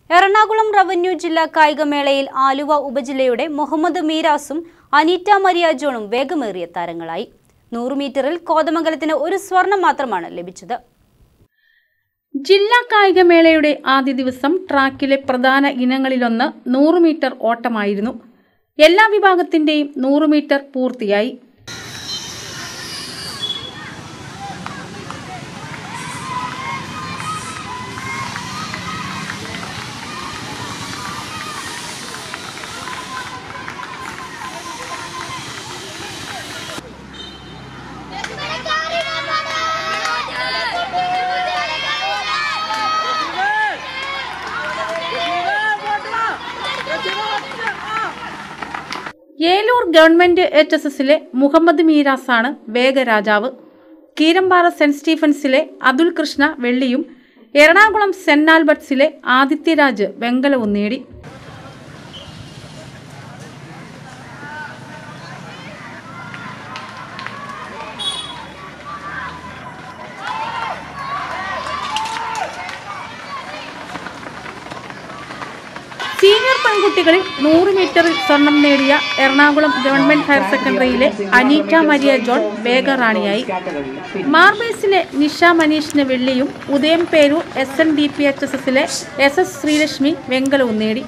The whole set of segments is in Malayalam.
എറണാകുളം റവന്യൂ ജില്ലാ കായികമേളയിൽ ആലുവ ഉപജില്ലയുടെ മുഹമ്മദ് മീരാസും അനീറ്റ മരിയ ജോണും വേഗമേറിയ താരങ്ങളായി. 100 മീറ്ററിൽ കോതമംഗലത്തിന് ഒരു സ്വർണം മാത്രമാണ് ലഭിച്ചത്. ജില്ലാ കായികമേളയുടെ ആദ്യ ദിവസം ട്രാക്കിലെ പ്രധാന ഇനങ്ങളിലൊന്ന് 100 മീറ്റർ ഓട്ടമായിരുന്നു. എല്ലാ വിഭാഗത്തിന്റെയും 100 മീറ്റർ പൂർത്തിയായി. ഏലൂർ ഗവൺമെന്റ് HSSലെ മുഹമ്മദ് മീരാസാണ് വേഗരാജാവ്. കീരമ്പാറ സെന്റ് സ്റ്റീഫൻസിലെ അതുൽ കൃഷ്ണ വെള്ളിയും എറണാകുളം സെന്റ് ആൽബർട്ട്സിലെ ആദിത്യരാജ് വെങ്കലവും നേടി. സീനിയർ പെൺകുട്ടികളിൽ 100 മീറ്ററിൽ സ്വർണം നേടിയ എറണാകുളം ഗവൺമെന്റ് ഹയർ സെക്കൻഡറിയിലെ അനീറ്റ മരിയ ജോൺ വേഗറാണിയായി. മാർബേഴ്സിലെ നിഷ മനീഷിന് വെള്ളിയും ഉദയം പേരൂർ SNDP HSSലെ SS ശ്രീലക്ഷ്മി വെങ്കലവും നേടി.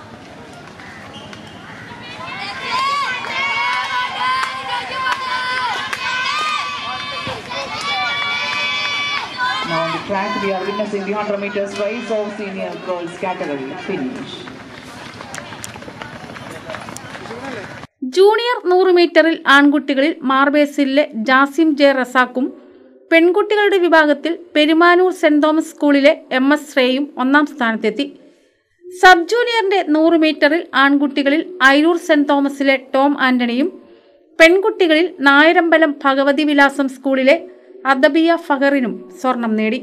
Now on the track, we are witnessing the 100 meters race of senior girls category finish. Junior 100 മീറ്ററിൽ ആൺകുട്ടികളിൽ മാർബേഴ്സിലെ ജാസിം ജെ റസാക്കും പെൺകുട്ടികളുടെ വിഭാഗത്തിൽ പെരുമാനൂർ സെന്റ് തോമസ് സ്കൂളിലെ MS ശ്രേയും ഒന്നാം സ്ഥാനത്തെത്തി. സബ് ജൂനിയറിന്റെ 100 മീറ്ററിൽ ആൺകുട്ടികളിൽ അയിരൂർ സെന്റ് തോമസിലെ ടോം ആന്റണിയും പെൺകുട്ടികളിൽ നായരമ്പലം ഭഗവതി വിലാസം സ്കൂളിലെ അദബിയ ഫഹറിനും സ്വർണം നേടി.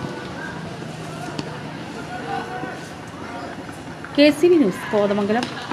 KCV news Kothamangalam.